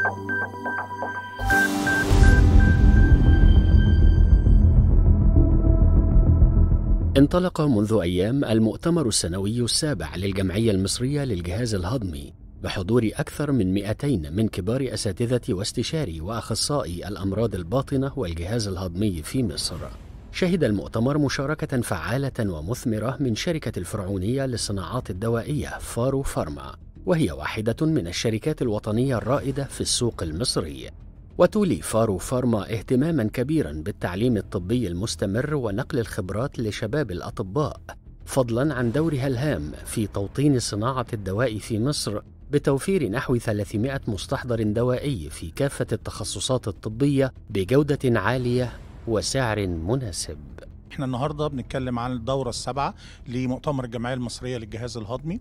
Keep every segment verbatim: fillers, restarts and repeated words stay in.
انطلق منذ أيام المؤتمر السنوي السابع للجمعية المصرية للجهاز الهضمي بحضور أكثر من مئتين من كبار أساتذة واستشاري وأخصائي الأمراض الباطنة والجهاز الهضمي في مصر. شهد المؤتمر مشاركة فعالة ومثمرة من شركة الفرعونية للصناعات الدوائية فارو فارما، وهي واحدة من الشركات الوطنية الرائدة في السوق المصري. وتولي فارو فارما اهتماما كبيرا بالتعليم الطبي المستمر ونقل الخبرات لشباب الأطباء، فضلا عن دورها الهام في توطين صناعة الدواء في مصر بتوفير نحو ثلاثمائة مستحضر دوائي في كافة التخصصات الطبية بجودة عالية وسعر مناسب. احنا النهارده بنتكلم عن الدورة السابعة لمؤتمر الجمعية المصرية للجهاز الهضمي.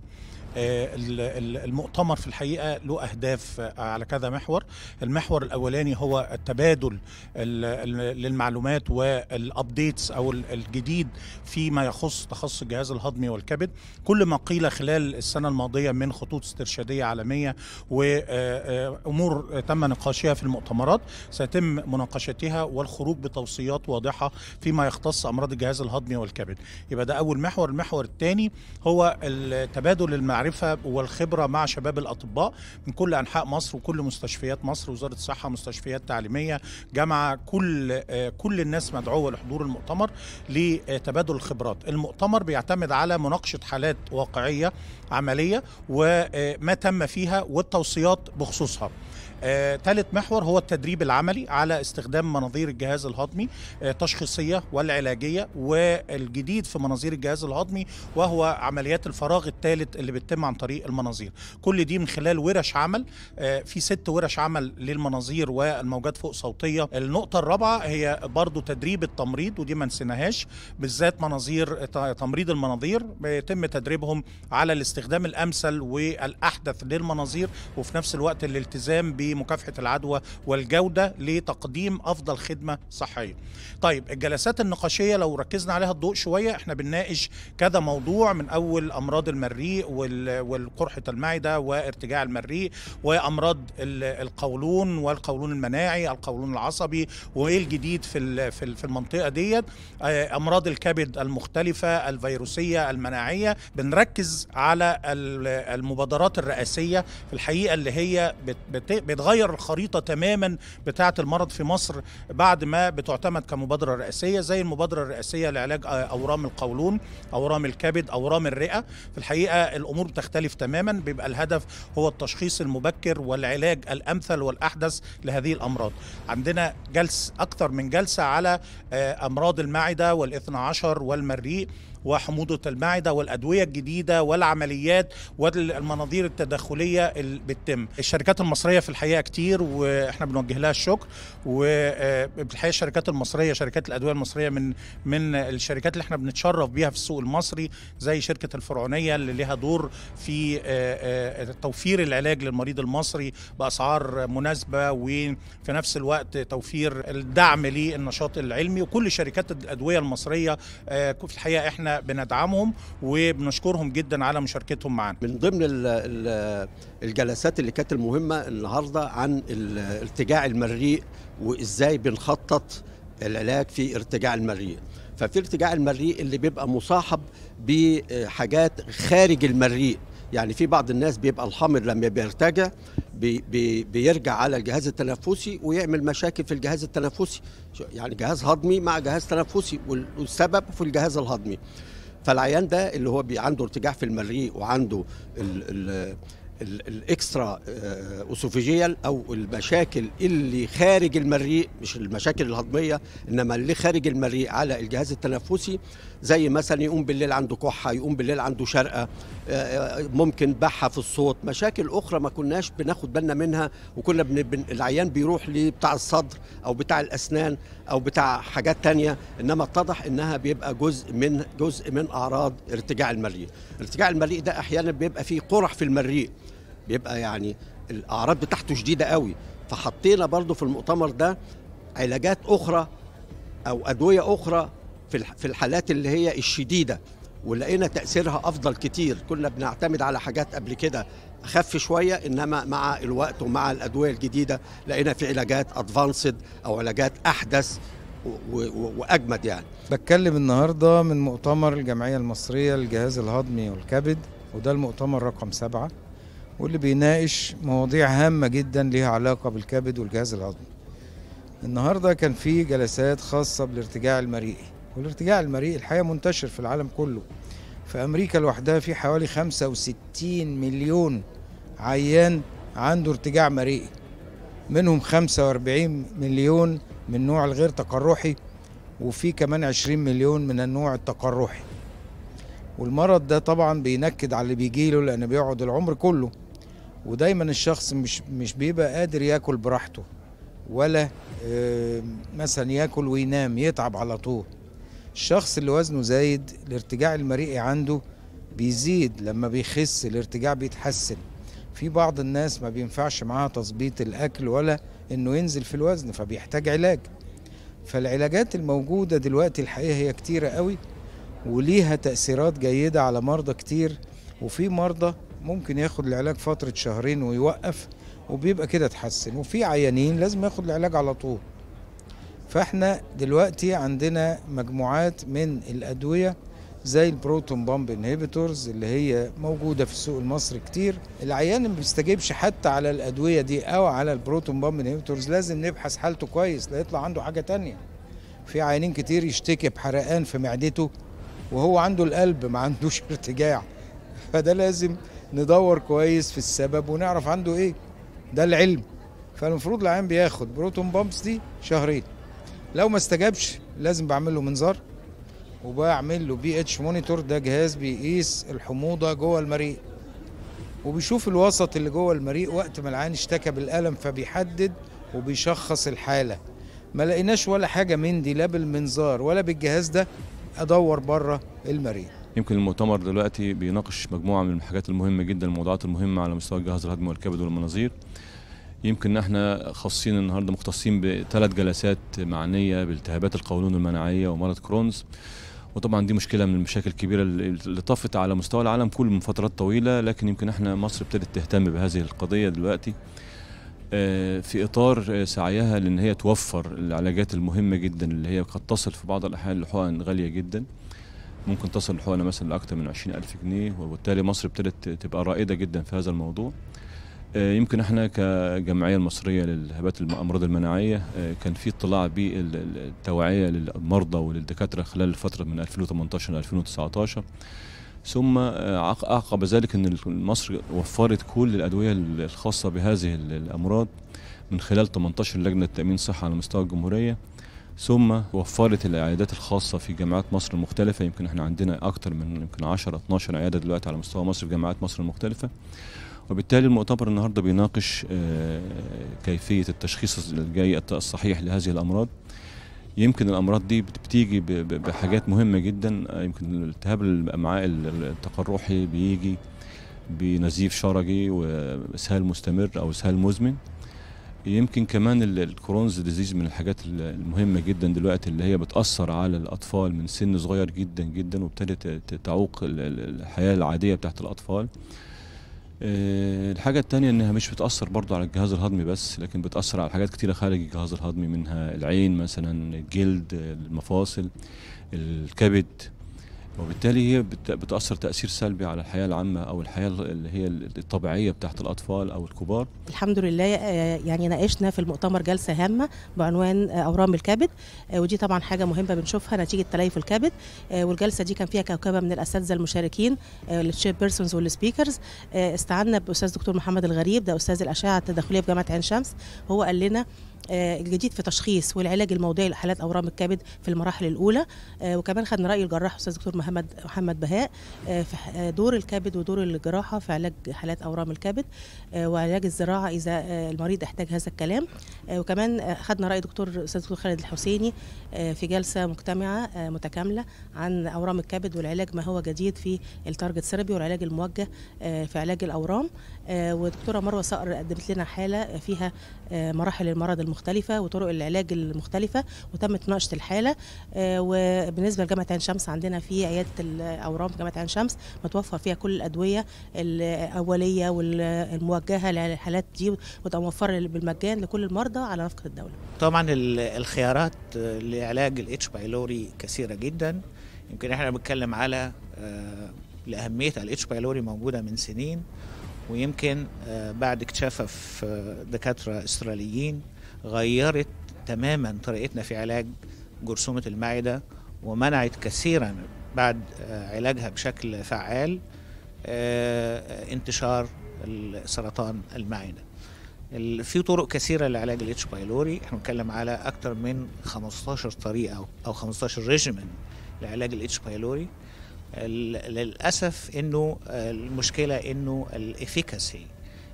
المؤتمر في الحقيقة له أهداف على كذا محور. المحور الأولاني هو التبادل للمعلومات والأبديتس أو الجديد فيما يخص تخصص الجهاز الهضمي والكبد. كل ما قيل خلال السنة الماضية من خطوط استرشادية عالمية وأمور تم نقاشها في المؤتمرات سيتم مناقشتها والخروج بتوصيات واضحة فيما يختص أمراض الجهاز الهضمي والكبد. يبقى ده أول محور. المحور الثاني هو التبادل المعرفة والخبرة مع شباب الأطباء من كل أنحاء مصر وكل مستشفيات مصر، وزارة الصحة، مستشفيات تعليمية، جامعة، كل كل الناس مدعوة لحضور المؤتمر لتبادل الخبرات. المؤتمر بيعتمد على مناقشة حالات واقعية عملية وما تم فيها والتوصيات بخصوصها. ثالث آه، محور هو التدريب العملي على استخدام مناظير الجهاز الهضمي التشخيصية آه، والعلاجية، والجديد في مناظير الجهاز الهضمي وهو عمليات الفراغ الثالث اللي بتتم عن طريق المناظير. كل دي من خلال ورش عمل، آه، في ست ورش عمل للمناظير والموجات فوق صوتية. النقطة الرابعة هي برضو تدريب التمريض، ودي ما نسيناهاش، بالذات مناظير تمريض المناظير بيتم تدريبهم على الاستخدام الأمثل والأحدث للمناظير، وفي نفس الوقت الالتزام ب مكافحة العدوى والجودة لتقديم أفضل خدمة صحية. طيب الجلسات النقاشية لو ركزنا عليها الضوء شوية، احنا بنناقش كذا موضوع من أول أمراض المريء والقرحة المعدة وارتجاع المريء، وأمراض القولون والقولون المناعي، القولون العصبي، وإيه الجديد في في المنطقة ديت، أمراض الكبد المختلفة، الفيروسية، المناعية. بنركز على المبادرات الرئاسية في الحقيقة اللي هي بت بتغير الخريطة تماما بتاعة المرض في مصر بعد ما بتعتمد كمبادرة رئاسية، زي المبادرة الرئاسية لعلاج أورام القولون، أورام الكبد، أورام الرئة. في الحقيقة الأمور بتختلف تماما، بيبقى الهدف هو التشخيص المبكر والعلاج الأمثل والأحدث لهذه الأمراض. عندنا جلس أكثر من جلسة على أمراض المعدة والاثنى عشر والمريء وحموضة المعدة والأدوية الجديدة والعمليات والمناظير التدخلية اللي بتتم. الشركات المصرية في الحقيقة كتير وإحنا بنوجه لها الشكر، وبالحقيقة الشركات المصرية، شركات الأدوية المصرية من من الشركات اللي إحنا بنتشرف بيها في السوق المصري، زي شركة الفرعونية اللي لها دور في توفير العلاج للمريض المصري بأسعار مناسبة، وفي نفس الوقت توفير الدعم للنشاط العلمي. وكل شركات الأدوية المصرية في الحقيقة إحنا بندعمهم وبنشكرهم جدا على مشاركتهم معنا. من ضمن الجلسات اللي كانت المهمة النهاردة عن ارتجاع المريء وإزاي بنخطط العلاج في ارتجاع المريء. ففي ارتجاع المريء اللي بيبقى مصاحب بحاجات خارج المريء، يعني في بعض الناس بيبقى الحامض لما بيرتجع بي بي بيرجع على الجهاز التنفسي ويعمل مشاكل في الجهاز التنفسي، يعني جهاز هضمي مع جهاز تنفسي، والسبب في الجهاز الهضمي. فالعيان ده اللي هو عنده ارتجاع في المريء وعنده ال ال الاكسترا اسوفيجيال او المشاكل اللي خارج المريء، مش المشاكل الهضميه انما اللي خارج المريء على الجهاز التنفسي، زي مثلا يقوم بالليل عنده كحه، يقوم بالليل عنده شرقه، ممكن بحه في الصوت، مشاكل اخرى ما كناش بناخد بالنا منها، وكنا بن... العيان بيروح لبتاع الصدر او بتاع الاسنان او بتاع حاجات تانية، انما اتضح انها بيبقى جزء من جزء من اعراض ارتجاع المريء. ارتجاع المريء ده احيانا بيبقى فيه قرح في المريء، بيبقى يعني الاعراض بتاعته شديده قوي. فحطينا برضو في المؤتمر ده علاجات اخرى او ادويه اخرى في في الحالات اللي هي الشديده، ولقينا تأثيرها أفضل كتير. كنا بنعتمد على حاجات قبل كده أخف شوية، إنما مع الوقت ومع الأدوية الجديدة لقينا في علاجات أدفانسد أو علاجات أحدث وأجمد. يعني بتكلم النهاردة من مؤتمر الجمعية المصرية للجهاز الهضمي والكبد، وده المؤتمر رقم سبعة، واللي بيناقش مواضيع هامة جدا ليها علاقة بالكبد والجهاز الهضمي. النهاردة كان في جلسات خاصة بالارتجاع المريئي، والارتجاع المريئي الحقيقة منتشر في العالم كله. في أمريكا لوحدها في حوالي خمسة وستين مليون عيان عنده ارتجاع مريئي، منهم خمسة وأربعين مليون من نوع الغير تقرحي، وفي كمان عشرين مليون من النوع التقرحي. والمرض ده طبعا بينكد على اللي بيجيله لأنه بيقعد العمر كله، ودايما الشخص مش مش بيبقى قادر ياكل براحته، ولا مثلا ياكل وينام، يتعب على طول. الشخص اللي وزنه زايد الارتجاع المريئي عنده بيزيد، لما بيخس الارتجاع بيتحسن. في بعض الناس ما بينفعش معاها تظبيط الأكل ولا إنه ينزل في الوزن، فبيحتاج علاج. فالعلاجات الموجودة دلوقتي الحقيقة هي كتيرة قوي، وليها تأثيرات جيدة على مرضى كتير. وفي مرضى ممكن ياخد العلاج فترة شهرين ويوقف وبيبقى كده اتحسن، وفي عيانين لازم ياخد العلاج على طول. فاحنا دلوقتي عندنا مجموعات من الأدوية زي البروتون بامب انهبيتورز اللي هي موجودة في السوق المصري كتير. العيان ما بيستجيبش حتى على الأدوية دي أو على البروتون بامب انهبيتورز، لازم نبحث حالته كويس لا يطلع عنده حاجة تانية. في عيانين كتير يشتكي بحرقان في معدته وهو عنده القلب ما عندوش ارتجاع، فده لازم ندور كويس في السبب ونعرف عنده ايه، ده العلم. فالمفروض العيان بياخد بروتون بامبس دي شهرين، لو ما استجابش لازم بعمل له منظار وبعمل له بي اتش مونيتور، ده جهاز بيقيس الحموضه جوه المريء وبيشوف الوسط اللي جوه المريء وقت ما العيان اشتكى بالالم، فبيحدد وبيشخص الحاله. ما لقيناش ولا حاجه من دي، لا بالمنظار ولا بالجهاز ده، ادور بره المريء. يمكن المؤتمر دلوقتي بيناقش مجموعه من الحاجات المهمه جدا، الموضوعات المهمه على مستوى الجهاز الهضمي والكبد والمناظير. يمكن احنا خاصين النهارده مختصين بثلاث جلسات معنيه بالتهابات القولون المناعيه ومرض كرونز، وطبعا دي مشكله من المشاكل الكبيره اللي طفت على مستوى العالم كله من فترات طويله، لكن يمكن احنا مصر ابتدت تهتم بهذه القضيه دلوقتي في اطار سعيها لان هي توفر العلاجات المهمه جدا اللي هي قد تصل في بعض الاحيان لحقن غاليه جدا، ممكن تصل الحقنه مثلا لاكثر من عشرين ألف جنيه، وبالتالي مصر ابتدت تبقى رائده جدا في هذا الموضوع. يمكن احنا كجمعيه المصريه للهبات الامراض المناعيه كان في اطلاع بالتوعيه للمرضى وللدكاتره خلال الفتره من ألفين وثمانية عشر ل ألفين وتسعة عشر، ثم عقب ذلك ان مصر وفرت كل الادويه الخاصه بهذه الامراض من خلال ثمانية عشر لجنه تامين صحه على مستوى الجمهوريه، ثم وفرت العيادات الخاصه في جامعات مصر المختلفه. يمكن احنا عندنا اكثر من يمكن عشرة اثناشر عياده دلوقتي على مستوى مصر في جامعات مصر المختلفه. وبالتالي المؤتمر النهارده بيناقش كيفيه التشخيص الجاي الصحيح لهذه الامراض. يمكن الامراض دي بتيجي بحاجات مهمه جدا، يمكن التهاب الامعاء التقرحي بيجي بنزيف شرجي واسهال مستمر او اسهال مزمن. يمكن كمان الكرونز ديزيز من الحاجات المهمه جدا دلوقتي اللي هي بتاثر على الاطفال من سن صغير جدا جدا، وابتدت تعوق الحياه العاديه بتاعت الاطفال. الحاجة التانية انها مش بتأثر برضو على الجهاز الهضمي بس، لكن بتأثر على حاجات كتيرة خارج الجهاز الهضمي، منها العين مثلا، الجلد، المفاصل، الكبد، وبالتالي هي بتأثر تأثير سلبي على الحياة العامة أو الحياة اللي هي الطبيعية بتاعت الأطفال أو الكبار. الحمد لله يعني ناقشنا في المؤتمر جلسة هامة بعنوان أورام الكبد، ودي طبعا حاجة مهمة بنشوفها نتيجة تليف الكبد. والجلسة دي كان فيها كوكبة من الأساتذة المشاركين التشير بيرسونز والسبيكرز. استعنا بأستاذ دكتور محمد الغريب، ده أستاذ الأشعة التداخلية في جامعة عين شمس. هو قال لنا الجديد في تشخيص والعلاج الموضعي لحالات اورام الكبد في المراحل الاولى، وكمان خدنا راي الجراح استاذ دكتور محمد محمد بهاء في دور الكبد ودور الجراحه في علاج حالات اورام الكبد وعلاج الزراعه اذا المريض احتاج هذا الكلام. وكمان خدنا راي دكتور استاذ دكتور خالد الحسيني في جلسه مجتمعه متكامله عن اورام الكبد والعلاج ما هو جديد في التارجت ثيرابي والعلاج الموجه في علاج الاورام. ودكتوره مروه صقر قدمت لنا حاله فيها مراحل المرض المختلفه وطرق العلاج المختلفه، وتمت مناقشه الحاله. وبالنسبه لجامعه عين شمس عندنا في عياده الاورام في جامعه عين شمس متوفر فيها كل الادويه الاوليه والموجهه للحالات دي، وتبقى موفره بالمجان لكل المرضى على نفقه الدوله. طبعا الخيارات لعلاج الاتش بايلوري كثيره جدا. يمكن احنا بنتكلم على لأهمية الاتش بايلوري موجودة من سنين، ويمكن بعد اكتشافها في دكاترة استراليين غيرت تماما طريقتنا في علاج جرثومة المعدة، ومنعت كثيرا بعد علاجها بشكل فعال انتشار سرطان المعدة. في طرق كثيرة لعلاج الاتش بايلوري، احنا بنتكلم على أكثر من خمستاشر طريقة أو خمستاشر ريجيمن لعلاج الاتش بايلوري. للأسف إنه المشكلة إنه الإفيكاسي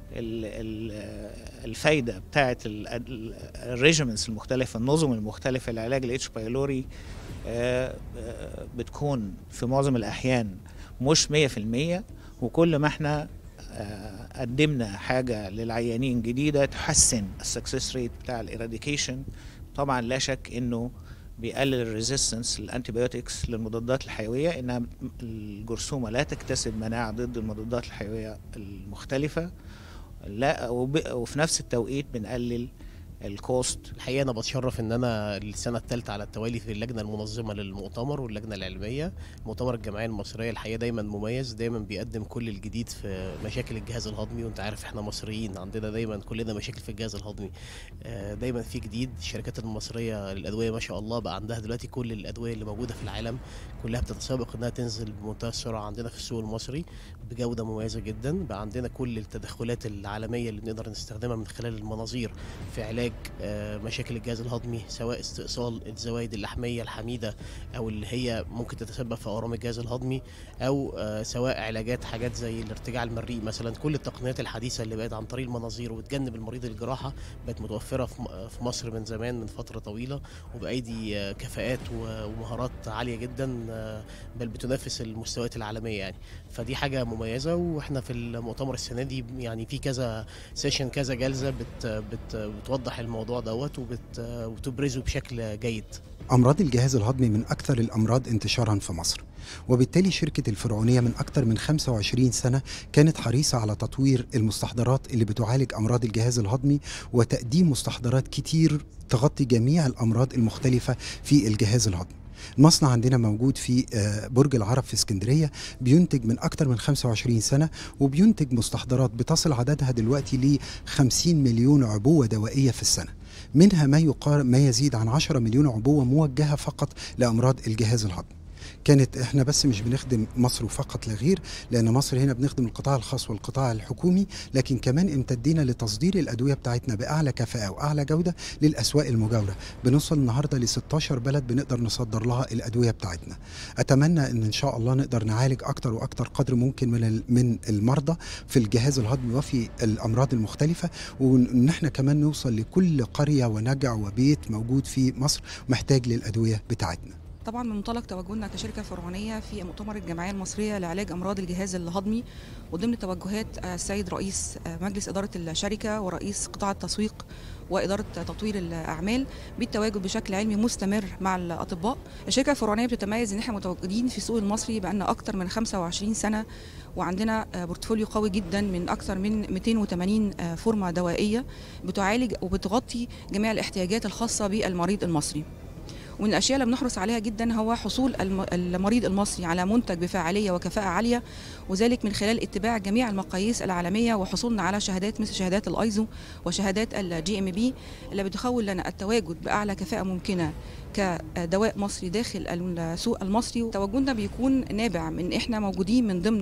الفايدة بتاعة الريجيمنتس المختلفة، النظم المختلفة لعلاج الاتش بايلوري بتكون في معظم الأحيان مش مية في المية، وكل ما احنا قدمنا حاجة للعيانين جديدة تحسن السكسس ريت بتاع الإراديكيشن، طبعا لا شك إنه بيقلل الريزيستنس للانتيبيوتكس للمضادات الحيويه، انها الجرثومه لا تكتسب مناعه ضد المضادات الحيويه المختلفه، لا وفي نفس التوقيت بنقلل الكوست. الحقيقه انا بتشرف ان انا السنه الثالثه على التوالي في اللجنه المنظمه للمؤتمر واللجنه العلميه. مؤتمر الجمعيه المصريه الحقيقه دايما مميز، دايما بيقدم كل الجديد في مشاكل الجهاز الهضمي، وانت عارف احنا مصريين عندنا دايما كلنا مشاكل في الجهاز الهضمي، دايما في جديد. الشركات المصريه للادويه ما شاء الله بقى عندها دلوقتي كل الادويه اللي موجوده في العالم كلها بتتسابق انها تنزل بمنتهى السرعه عندنا في السوق المصري بجوده مميزه جدا. بقى عندنا كل التدخلات العالميه اللي بنقدر نستخدمها من خلال المناظير في علاج مشاكل الجهاز الهضمي، سواء استئصال الزوايد اللحميه الحميده او اللي هي ممكن تتسبب في اورام الجهاز الهضمي، او سواء علاجات حاجات زي الارتجاع المريء مثلا. كل التقنيات الحديثه اللي بقت عن طريق المناظير وبتجنب المريض الجراحه بقت متوفره في مصر من زمان، من فتره طويله، وبايدي كفاءات ومهارات عاليه جدا، بل بتنافس المستويات العالميه يعني. فدي حاجه مميزه. واحنا في المؤتمر السنه دي يعني في كذا سيشن كذا جلسه بت بت بتوضح الموضوع دوت وبت وتبرزه بشكل جيد. امراض الجهاز الهضمي من اكثر الامراض انتشارا في مصر، وبالتالي شركة الفرعونية من أكثر من خمسة وعشرين سنة كانت حريصة على تطوير المستحضرات اللي بتعالج أمراض الجهاز الهضمي، وتقديم مستحضرات كتير تغطي جميع الأمراض المختلفة في الجهاز الهضمي. المصنع عندنا موجود في برج العرب في اسكندرية، بينتج من أكثر من خمسة وعشرين سنة، وبينتج مستحضرات بتصل عددها دلوقتي ل خمسين مليون عبوة دوائية في السنة، منها ما يقارب ما يزيد عن عشرة مليون عبوة موجهة فقط لأمراض الجهاز الهضمي. كانت احنا بس مش بنخدم مصر فقط لا غير، لان مصر هنا بنخدم القطاع الخاص والقطاع الحكومي، لكن كمان امتدينا لتصدير الادويه بتاعتنا باعلى كفاءه واعلى جوده للاسواق المجاوره. بنوصل النهارده ل ستاشر بلد بنقدر نصدر لها الادويه بتاعتنا. اتمنى ان ان شاء الله نقدر نعالج اكتر واكتر قدر ممكن من من المرضى في الجهاز الهضمي وفي الامراض المختلفه، وان احنا كمان نوصل لكل قريه ونجع وبيت موجود في مصر محتاج للادويه بتاعتنا. طبعا من منطلق تواجدنا كشركه فرعونيه في مؤتمر الجمعيه المصريه لعلاج امراض الجهاز الهضمي، وضمن توجهات السيد رئيس مجلس اداره الشركه ورئيس قطاع التسويق واداره تطوير الاعمال بالتواجد بشكل علمي مستمر مع الاطباء. الشركه الفرعونيه بتتميز ان احنا متواجدين في السوق المصري بقالنا اكثر من خمسة وعشرين سنه، وعندنا بورتفوليو قوي جدا من اكثر من مئتين وثمانين فورمه دوائيه بتعالج وبتغطي جميع الاحتياجات الخاصه بالمريض المصري. ومن الاشياء اللي بنحرص عليها جدا هو حصول المريض المصري على منتج بفاعليه وكفاءه عاليه، وذلك من خلال اتباع جميع المقاييس العالميه وحصولنا على شهادات مثل شهادات الايزو وشهادات الجي ام بي اللي بتخول لنا التواجد باعلى كفاءه ممكنه كدواء مصري داخل السوق المصري. تواجدنا بيكون نابع من احنا موجودين من ضمن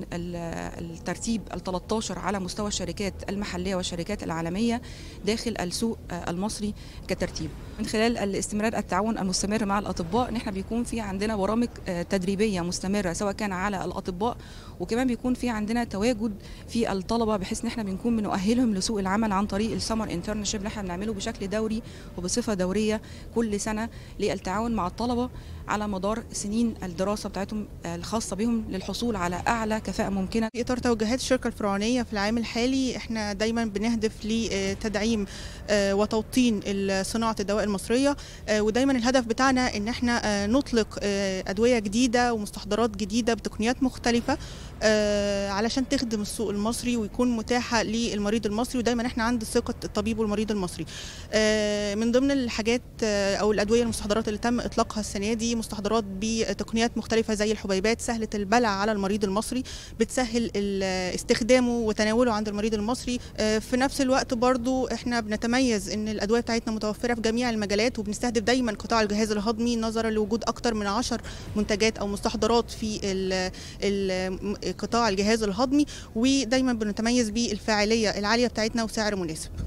الترتيب ال ثلاثة عشر على مستوى الشركات المحليه والشركات العالميه داخل السوق المصري كترتيب، من خلال الاستمرار التعاون المستمر مع الاطباء ان احنا بيكون في عندنا برامج تدريبيه مستمره سواء كان على الاطباء، وكمان بيكون في عندنا تواجد في الطلبه بحيث ان احنا بنكون بنؤهلهم لسوق العمل عن طريق السمر انترنشيب اللي احنا بنعمله بشكل دوري وبصفه دوريه كل سنه للتعاون مع الطلبه على مدار سنين الدراسه بتاعتهم الخاصه بهم للحصول على اعلى كفاءه ممكنه. في اطار توجهات الشركه الفرعونيه في العام الحالي احنا دايما بنهدف لتدعيم وتوطين صناعه الدواء المصريه، ودايما الهدف بتاعنا ان احنا نطلق ادويه جديده ومستحضرات جديده بتقنيات مختلفه علشان تخدم السوق المصري ويكون متاحه للمريض المصري، ودايما احنا عند ثقه الطبيب والمريض المصري. من ضمن الحاجات او الادويه المستحضرات اللي تم اطلاقها السنه دي مستحضرات بتقنيات مختلفه زي الحبيبات سهله البلع على المريض المصري، بتسهل استخدامه وتناوله عند المريض المصري. في نفس الوقت برضو احنا بنتميز ان الادويه بتاعتنا متوفره في جميع المجالات، وبنستهدف دايما قطاع الجهاز الهضمي نظرا لوجود اكتر من عشر منتجات او مستحضرات في قطاع الجهاز الهضمي، ودايما بنتميز بالفاعليه العاليه بتاعتنا وسعر مناسب.